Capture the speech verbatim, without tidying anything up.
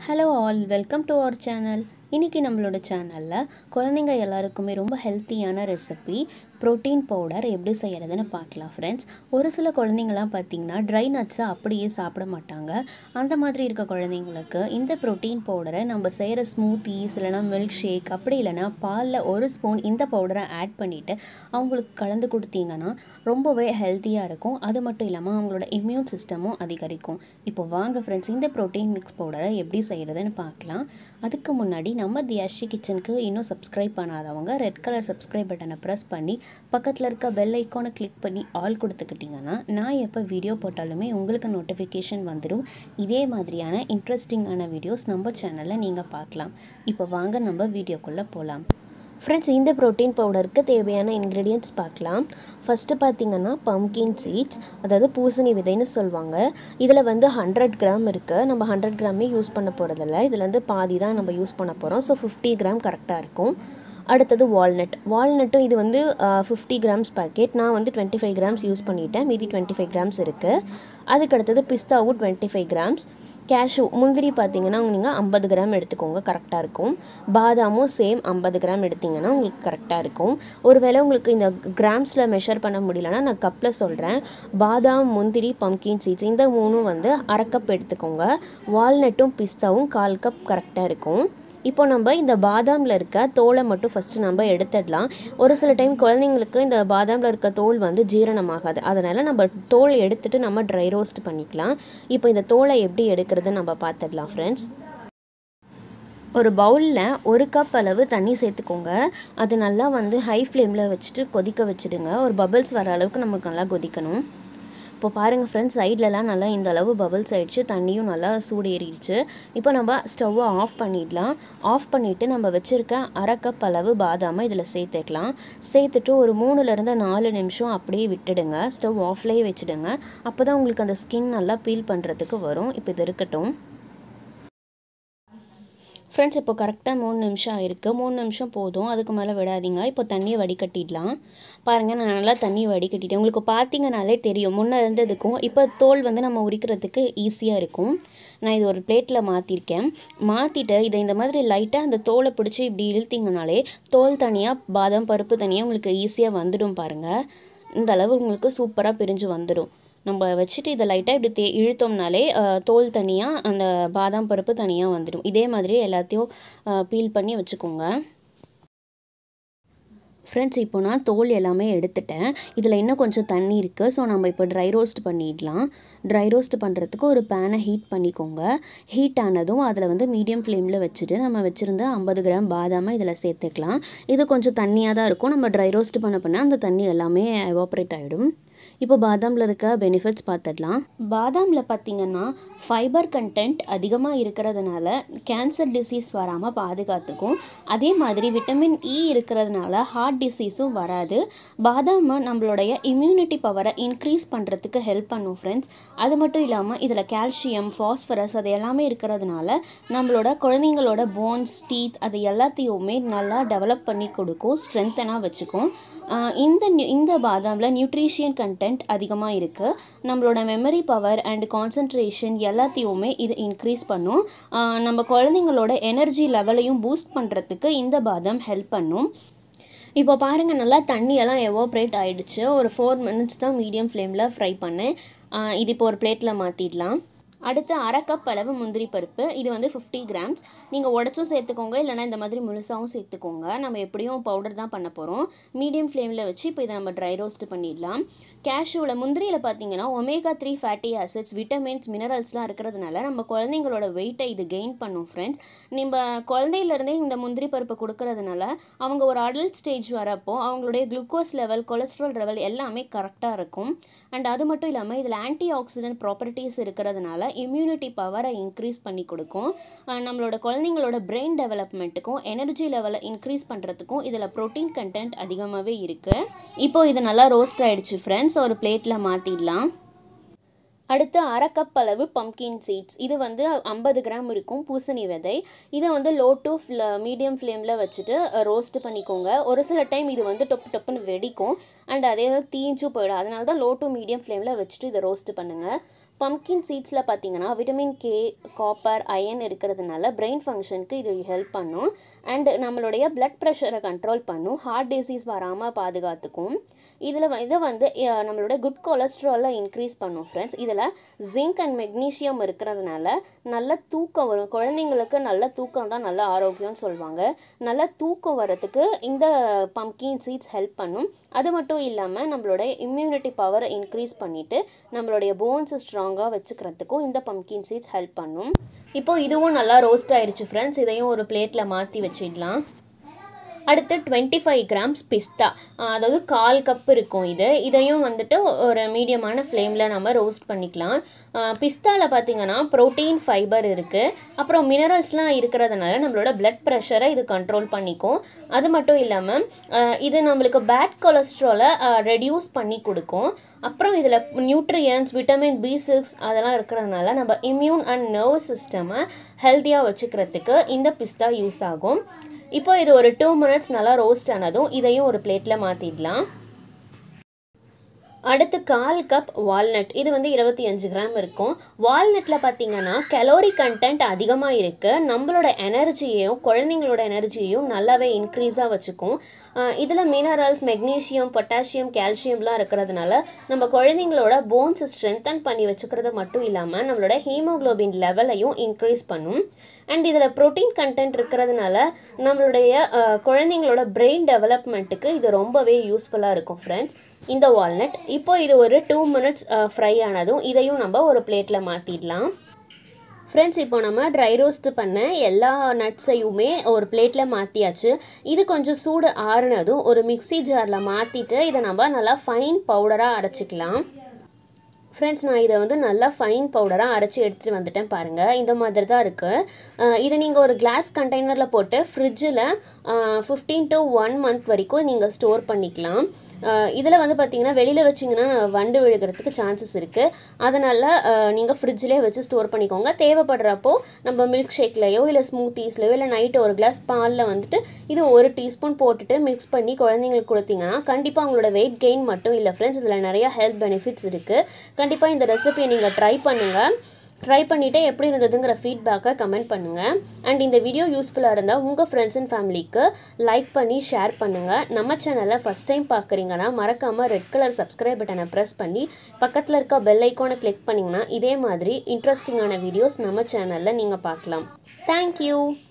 Hello all, welcome to our channel. இன்னைக்கு நம்மளோட சேனல்ல குழந்தைங்க எல்லாருக்குமே ரொம்ப ஹெல்த்தியான ரெசிபி புரோட்டீன் பவுடர் எப்படி செய்யறதுன்னு பார்க்கலாம் फ्रेंड्स. ஒரு சில குழந்தைங்கலாம் பாத்தீங்கன்னா ட்ரை நட்ஸ் அப்படியே சாப்பிட மாட்டாங்க. அந்த மாதிரி இருக்க குழந்தைங்களுக்கு இந்த புரோட்டீன் பவுடரை நம்ம செய்யற ஸ்மூத்திஸ் இல்லனா மில்க் ஷேக் அப்படி இல்லனா பால்ல ஒரு ஸ்பூன் இந்த பவுடரை ஆட் பண்ணிட்டு அவங்களுக்கு கலந்து கொடுத்தீங்கன்னா ரொம்பவே ஹெல்த்தியா இருக்கும். அது மட்டும் இல்லாம அவங்களோட இம்யூன் சிஸ்டமும் அதிகரிக்கும். இப்போ வாங்க फ्रेंड्स இந்த புரோட்டீன் மிக்ஸ் பவுடரை எப்படி செய்யறதுன்னு பார்க்கலாம். அதுக்கு முன்னாடி நம்ம தியாஷி கிச்சனுக்கு இன்னும் சப்ஸ்கிரைப் பண்ணாதவங்க ரெட் கலர் சப்ஸ்கிரைப் பட்டனை பிரஸ் பண்ணி பக்கத்துல இருக்க பெல் ஐகானை கிளிக் பண்ணி ஆல் கொடுத்துக்கிட்டீங்கன்னா நான் எப்போ வீடியோ போட்டாலுமே உங்களுக்கு நோட்டிஃபிகேஷன் வந்துடும். இதே மாதிரியான இன்ட்ரெஸ்டிங்கான வீடியோஸ் நம்ம சேனலில் நீங்கள் பார்க்கலாம். இப்போ வாங்க நம்ம வீடியோக்குள்ளே போகலாம். ஃப்ரெண்ட்ஸ், இந்த ப்ரோட்டீன் பவுடருக்கு தேவையான இன்க்ரீடியன்ட்ஸ் பார்க்கலாம். ஃபஸ்ட்டு பார்த்தீங்கன்னா பம்கின் சீட்ஸ், அதாவது பூசணி விதைன்னு சொல்லுவாங்க. இதில் வந்து ஹண்ட்ரட் கிராம் இருக்குது. நம்ம ஹண்ட்ரட் கிராமே யூஸ் பண்ண போகிறதில்ல. இதில் வந்து பாதி தான் நம்ம யூஸ் பண்ண போகிறோம். ஸோ ஃபிஃப்டி கிராம் கரெக்டாக இருக்கும். அடுத்தது வால்நட். வால்நட்டும் இது வந்து ஃபிஃப்டி கிராம்ஸ் பேக்கெட். நான் வந்து டுவெண்ட்டி ஃபைவ் கிராம்ஸ் யூஸ் பண்ணிட்டேன். மீதி டுவெண்ட்டி ஃபைவ் கிராம்ஸ் இருக்குது. அதுக்கு அடுத்தது பிஸ்தாவும் டுவெண்ட்டி ஃபைவ் கிராம்ஸ். கேஷ்யூ முந்திரி பார்த்தீங்கன்னா நீங்கள் ஐம்பது கிராம் எடுத்துக்கோங்க, கரெக்டாக இருக்கும். பாதாமும் சேம் ஐம்பது கிராம் எடுத்திங்கன்னா உங்களுக்கு கரெக்டாக இருக்கும். ஒருவேளை உங்களுக்கு இந்த கிராம்ஸில் மெஷர் பண்ண முடியலன்னா நான் கப்பில் சொல்கிறேன். பாதாம், முந்திரி, பம்கின் சீட்ஸ் இந்த மூணும் வந்து அரை கப் எடுத்துக்கோங்க. வால்நட்டும் பிஸ்தாவும் கால் கப் கரெக்டாக இருக்கும். இப்போ நம்ம இந்த பாதாமில் இருக்க தோலை மட்டும் ஃபஸ்ட்டு நம்ம எடுத்துடலாம். ஒரு சில டைம் குழந்தைங்களுக்கு இந்த பாதாமில் இருக்க தோல் வந்து ஜீரணமாகாது. அதனால் நம்ம தோல் எடுத்துகிட்டு நம்ம ட்ரை ரோஸ்ட் பண்ணிக்கலாம். இப்போ இந்த தோலை எப்படி எடுக்கிறதுன்னு நம்ம பார்த்துடலாம் ஃப்ரெண்ட்ஸ். ஒரு பவுலில் ஒரு கப் அளவு தண்ணி சேர்த்துக்கோங்க. அது நல்லா வந்து ஹை ஃப்ளேமில் வச்சுட்டு கொதிக்க வச்சுடுங்க. ஒரு பபிள்ஸ் வர அளவுக்கு நமக்கு நல்லா கொதிக்கணும். இப்போ பாருங்கள் ஃப்ரெண்ட்ஸ், சைட்லலாம் நல்லா இந்த அளவு பபிள்ஸ் ஆகிடுச்சு. தண்ணியும் நல்லா சூடு ஏறிடுச்சு. இப்போ நம்ம ஸ்டவ்வை ஆஃப் பண்ணிடலாம். ஆஃப் பண்ணிவிட்டு நம்ம வச்சுருக்க அரை கப் அளவு பாதாமை இதில் சேர்த்துக்கலாம். சேர்த்துட்டு ஒரு மூணுலேருந்து நாலு நிமிஷம் அப்படியே விட்டுடுங்க. ஸ்டவ் ஆஃப்லேயே வச்சுடுங்க. அப்போ தான் உங்களுக்கு அந்த ஸ்கின் நல்லா பீல் பண்ணுறதுக்கு வரும். இப்போ இது இருக்கட்டும் ஃப்ரெண்ட்ஸ். இப்போ கரெக்டாக மூணு நிமிஷம் ஆயிருக்கு. மூணு நிமிஷம் போதும், அதுக்கு மேலே விடாதீங்க. இப்போ தண்ணியை வடிகட்டிடலாம். பாருங்கள், நான் நல்லா தண்ணியை வடிகட்டிட்டேன். உங்களுக்கு பார்த்தீங்கனாலே தெரியும் முன்னே இருந்ததுக்கும் இப்போ தோல் வந்து நம்ம உரிக்கிறதுக்கு ஈஸியாக இருக்கும். நான் இது ஒரு பிளேட்டில் மாற்றிருக்கேன். மாற்றிட்டு இதை இந்த மாதிரி லைட்டாக அந்த தோலை பிடிச்சி இப்படி இழுத்திங்கனாலே தோல் தனியாக பாதாம் பருப்பு தனியாக உங்களுக்கு ஈஸியாக வந்துடும். பாருங்கள், இந்த அளவு உங்களுக்கு சூப்பராக பிரிஞ்சு வந்துடும். நம்ம வச்சுட்டு இதை லைட்டாக இப்படி தே இழுத்தோம்னாலே தோல் தனியாக அந்த பாதாம் பருப்பு தனியாக வந்துடும். இதே மாதிரி எல்லாத்தையும் பீல் பண்ணி வச்சுக்கோங்க ஃப்ரெண்ட்ஸ். இப்போ நான் தோல் எல்லாமே எடுத்துட்டேன். இதில் இன்னும் கொஞ்சம் தண்ணி இருக்குது. ஸோ நம்ம இப்போ ட்ரை ரோஸ்ட் பண்ணிடலாம். ட்ரை ரோஸ்ட் பண்ணுறதுக்கு ஒரு பேனை ஹீட் பண்ணிக்கோங்க. ஹீட் ஆனதும் அதில் வந்து மீடியம் ஃப்ளேமில் வச்சுட்டு நம்ம வச்சுருந்த ஐம்பது கிராம் பாதாமை இதில் சேர்த்துக்கலாம். இது கொஞ்சம் தண்ணியாக தான் இருக்கும். நம்ம ட்ரை ரோஸ்ட் பண்ண பண்ண அந்த தண்ணி எல்லாமே எவாப்ரேட் ஆகிடும். இப்போ பாதாமில் இருக்க பெனிஃபிட்ஸ் பார்த்துடலாம். பாதாமில் பார்த்திங்கன்னா ஃபைபர் கண்டென்ட் அதிகமாக இருக்கிறதுனால கேன்சர் டிசீஸ் வராமல் பாதுகாத்துக்கும். அதே மாதிரி விட்டமின் இ இருக்கிறதுனால ஹார்ட் டிசீஸும் வராது. பாதாம் நம்மளுடைய இம்யூனிட்டி பவரை இன்க்ரீஸ் பண்ணுறதுக்கு ஹெல்ப் பண்ணும் ஃப்ரெண்ட்ஸ். அது மட்டும் இல்லாமல் இதில் கால்சியம், ஃபாஸ்பரஸ் அது எல்லாமே இருக்கிறதுனால நம்மளோட குழந்தைங்களோட போன்ஸ், டீத் அது எல்லாத்தையுமே நல்லா டெவலப் பண்ணி கொடுக்கும், ஸ்ட்ரென்த்தனாக வச்சுக்கும். இந்த இந்த பாதாமில் நியூட்ரிஷியன் கண்டென்ட் அதிகமாக இருக்குது. நம்மளோட மெமரி பவர் அண்ட் கான்சன்ட்ரேஷன் எல்லாத்தையுமே இது இன்க்ரீஸ் பண்ணும். நம்ம குழந்தைங்களோட எனர்ஜி லெவலையும் பூஸ்ட் பண்ணுறதுக்கு இந்த பாதாம் ஹெல்ப் பண்ணும். இப்போ பாருங்கள், நல்லா தண்ணியெல்லாம் எவாப்ரேட் ஆகிடுச்சு. ஒரு ஃபோர் மினிட்ஸ் தான் மீடியம் ஃப்ளேமில் ஃப்ரை பண்ணேன். இது இப்போ ஒரு பிளேட்டில் மாற்றிடலாம். அடுத்து அரை கப் அளவு முந்திரி பருப்பு. இது வந்து ஃபிஃப்டி கிராம்ஸ். நீங்கள் உடச்சும் சேர்த்துக்கோங்க, இல்லைனா இந்த மாதிரி முழுசாகவும் சேர்த்துக்கோங்க. நம்ம எப்படியும் பவுடர் தான் பண்ண போகிறோம். மீடியம் ஃப்ளேமில் வச்சு இப்போ இதை நம்ம ட்ரை ரோஸ்ட் பண்ணிடலாம். கேஷ்யூவில் முந்திரியில் பார்த்தீங்கன்னா omega three fatty acids, vitamins, மினரல்ஸ்லாம் இருக்கிறதுனால நம்ம குழந்தைங்களோட வெயிட்டை இது கெயின் பண்ணும் ஃப்ரெண்ட்ஸ். நம்ம குழந்தையிலேருந்தே இந்த முந்திரி பருப்பை கொடுக்கறதுனால அவங்க ஒரு அடல்ட் ஸ்டேஜ் வரப்போ அவங்களுடைய குளுக்கோஸ் லெவல், கொலஸ்ட்ரால் லெவல் எல்லாமே கரெக்டாக இருக்கும். அண்ட் அது மட்டும் இல்லாமல் இதில் ஆன்டி ஆக்சிடென்ட் ப்ராப்பர்ட்டிஸ் இருக்கிறதுனால இம்யூனிட்டி பவரை இன்க்ரீஸ் பண்ணி கொடுக்கும். நம்மளோட குழந்தைங்களோட பிரெயின் டெவலப்மெண்ட்டுக்கும் எனர்ஜி லெவலை இன்க்ரீஸ் பண்ணுறதுக்கும் இதில் ப்ரோட்டீன் கண்டென்ட் அதிகமாகவே இருக்குது. இப்போது இது நல்லா ரோஸ்ட் ஆகிடுச்சு ஃப்ரெண்ட்ஸ். ஒரு பிளேட்டில் மாற்றிடலாம். அடுத்து அரை கப் அளவு பம்கின் சீட்ஸ். இது வந்து ஐம்பது கிராம் இருக்கும், பூசணி விதை. இதை வந்து லோ டு மீடியம் ஃப்ளேமில் வச்சுட்டு ரோஸ்ட் பண்ணிக்கோங்க. ஒரு சில டைம் இது வந்து டொப்பு டொப்புன்னு வெடிக்கும் அண்ட் அதே தீஞ்சும் போயிடும். அதனால தான் லோ டு மீடியம் ஃப்ளேமில் வச்சுட்டு இதை ரோஸ்ட் பண்ணுங்கள். பம்கின் சீட்ஸில் பார்த்தீங்கன்னா விட்டமின் கே, காப்பர், அயன் இருக்கிறதுனால பிரெயின் ஃபங்க்ஷனுக்கு இது ஹெல்ப் பண்ணும். அண்ட் நம்மளுடைய பிளட் ப்ரெஷரை கண்ட்ரோல் பண்ணும், ஹார்ட் டிசீஸ் வராமல் பாதுகாத்துக்கும். இதில் இதை வந்து நம்மளோட குட் கொலஸ்ட்ராலை இன்க்ரீஸ் பண்ணும் ஃப்ரெண்ட்ஸ். இதில் ஜிங்க் அண்ட் மெக்னீஷியம் இருக்கிறதுனால நல்ல தூக்கம் வரும். குழந்தைங்களுக்கு நல்ல தூக்கம் தான் நல்ல ஆரோக்கியம்னு சொல்லுவாங்க. நல்ல தூக்கம் வரத்துக்கு இந்த பம்கின் சீட்ஸ் ஹெல்ப் பண்ணும். அது மட்டும் இல்லாமல் நம்மளோட இம்யூனிட்டி பவரை இன்க்ரீஸ் பண்ணிவிட்டு நம்மளுடைய போன்ஸ் ஸ்ட்ராங்காக வச்சுக்கிறதுக்கும் இந்த பம்கின் சீட்ஸ் ஹெல்ப் பண்ணும். இப்போது இதுவும் நல்லா ரோஸ்ட் ஆயிடுச்சு ஃப்ரெண்ட்ஸ். இதையும் ஒரு பிளேட்டில் மாற்றி வச்சிடலாம். அடுத்து டுவெண்ட்டி ஃபைவ் கிராம்ஸ் பிஸ்தா, அதாவது கால் கப் இருக்கும். இது இதையும் வந்துட்டு ஒரு மீடியமான ஃப்ளேமில் நம்ம ரோஸ்ட் பண்ணிக்கலாம். பிஸ்தாவில் பார்த்திங்கன்னா ப்ரோட்டீன், ஃபைபர் இருக்குது, அப்புறம் மினரல்ஸ்லாம் இருக்கிறதுனால நம்மளோட பிளட் ப்ரெஷரை இது கண்ட்ரோல் பண்ணிக்கும். அது மட்டும் இல்லாமல் இது நம்மளுக்கு பேட் கொலஸ்ட்ராலை ரெடியூஸ் பண்ணி கொடுக்கும். அப்புறம் இதில் நியூட்ரியன்ஸ், விட்டமின் பி சிக்ஸ் அதெல்லாம் இருக்கிறதுனால நம்ம இம்யூன் அண்ட் நர்வஸ் சிஸ்டமை ஹெல்த்தியாக வச்சுக்கிறதுக்கு இந்த பிஸ்தா யூஸ் ஆகும். இப்போ இது ஒரு டூ மினிட்ஸ் நல்லா ரோஸ்ட் ஆனதும் இதையும் ஒரு பிளேட்டில் மாற்றிடலாம். அடுத்து கால் கப் வால்நட், இது வந்து இருபத்தி அஞ்சு கிராம் இருக்கும். வால்நட்டில் பார்த்திங்கன்னா கலோரி கண்டென்ட் அதிகமாக இருக்குது. நம்மளோட எனர்ஜியையும் குழந்தைங்களோட எனர்ஜியையும் நல்லாவே இன்க்ரீஸாக வச்சுக்கும். இதில் மினரல்ஸ், மெக்னீஷியம், பொட்டாசியம், கால்சியம்லாம் இருக்கிறதுனால நம்ம குழந்தைங்களோட போன்ஸ் ஸ்ட்ரென்தன் பண்ணி வச்சுக்கிறது மட்டும் இல்லாமல் நம்மளோட ஹீமோக்ளோபின் லெவலையும் இன்க்ரீஸ் பண்ணும். அண்ட் இதில் ப்ரோட்டீன் கண்டென்ட் இருக்கிறதுனால நம்மளுடைய குழந்தைங்களோட பிரெயின் டெவலப்மெண்ட்டுக்கு இது ரொம்பவே யூஸ்ஃபுல்லாக இருக்கும் ஃப்ரெண்ட்ஸ் இந்த வால்நட். இப்போ இது ஒரு டூ மினிட்ஸ் ஃப்ரை ஆனதும் இதையும் நம்ம ஒரு பிளேட்டில் மாற்றிடலாம். ஃப்ரெண்ட்ஸ், இப்போ நம்ம ட்ரை ரோஸ்ட் பண்ண எல்லா நட்ஸையுமே ஒரு பிளேட்டில் மாற்றியாச்சு. இது கொஞ்சம் சூடு ஆறுனதும் ஒரு மிக்சி ஜாரில் மாற்றிட்டு இதை நம்ம நல்லா ஃபைன் பவுடராக அரைச்சிக்கலாம். ஃப்ரெண்ட்ஸ், நான் இதை வந்து நல்லா ஃபைன் பவுடராக அரைச்சி எடுத்துகிட்டு வந்துட்டேன் பாருங்கள். இந்த மாதிரி தான் இருக்குது. இதை நீங்கள் ஒரு கிளாஸ் கண்டெய்னரில் போட்டு ஃப்ரிட்ஜில் ஃபிஃப்டீன் டு ஒன் மந்த் வரைக்கும் நீங்கள் ஸ்டோர் பண்ணிக்கலாம். இதில் வந்து பார்த்திங்கன்னா வெளியில் வச்சிங்கன்னா வண்டு விழுகிறதுக்கு சான்சஸ் இருக்குது. அதனால் நீங்கள் ஃப்ரிட்ஜிலே வச்சு ஸ்டோர் பண்ணிக்கோங்க. தேவைப்படுறப்போ நம்ம மில்க் ஷேக்லையோ இல்லை ஸ்மூத்தீஸ்லையோ இல்லை நைட்டு ஒரு கிளாஸ் பாலில் வந்துட்டு இது ஒரு டீஸ்பூன் போட்டுட்டு மிக்ஸ் பண்ணி குழந்தைங்களுக்கு கொடுத்தீங்கன்னா கண்டிப்பாக அவங்களோட வெயிட் கெயின் மட்டும் இல்லை ஃப்ரெண்ட்ஸ், இதில் நிறையா ஹெல்த் பெனிஃபிட்ஸ் இருக்குது. கண்டிப்பாக இந்த ரெசிபியை நீங்கள் ட்ரை பண்ணுங்கள். ட்ரை பண்ணிவிட்டு எப்படி இருந்ததுங்கிற ஃபீட்பேக்கை கமெண்ட் பண்ணுங்கள். அண்ட் இந்த வீடியோ யூஸ்ஃபுல்லாக இருந்தால் உங்கள் ஃப்ரெண்ட்ஸ் அண்ட் ஃபேமிலிக்கு லைக் பண்ணி ஷேர் பண்ணுங்கள். நம்ம சேனலை ஃபஸ்ட் டைம் பார்க்குறீங்கன்னா மறக்காமல் ரெட் கலர் சப்ஸ்கிரைப் பட்டனை ப்ரெஸ் பண்ணி பக்கத்தில் இருக்க பெல் ஐக்கானை கிளிக் பண்ணிங்கன்னா இதே மாதிரி இன்ட்ரெஸ்டிங்கான வீடியோஸ் நம்ம சேனலில் நீங்கள் பார்க்கலாம். தேங்க்யூ.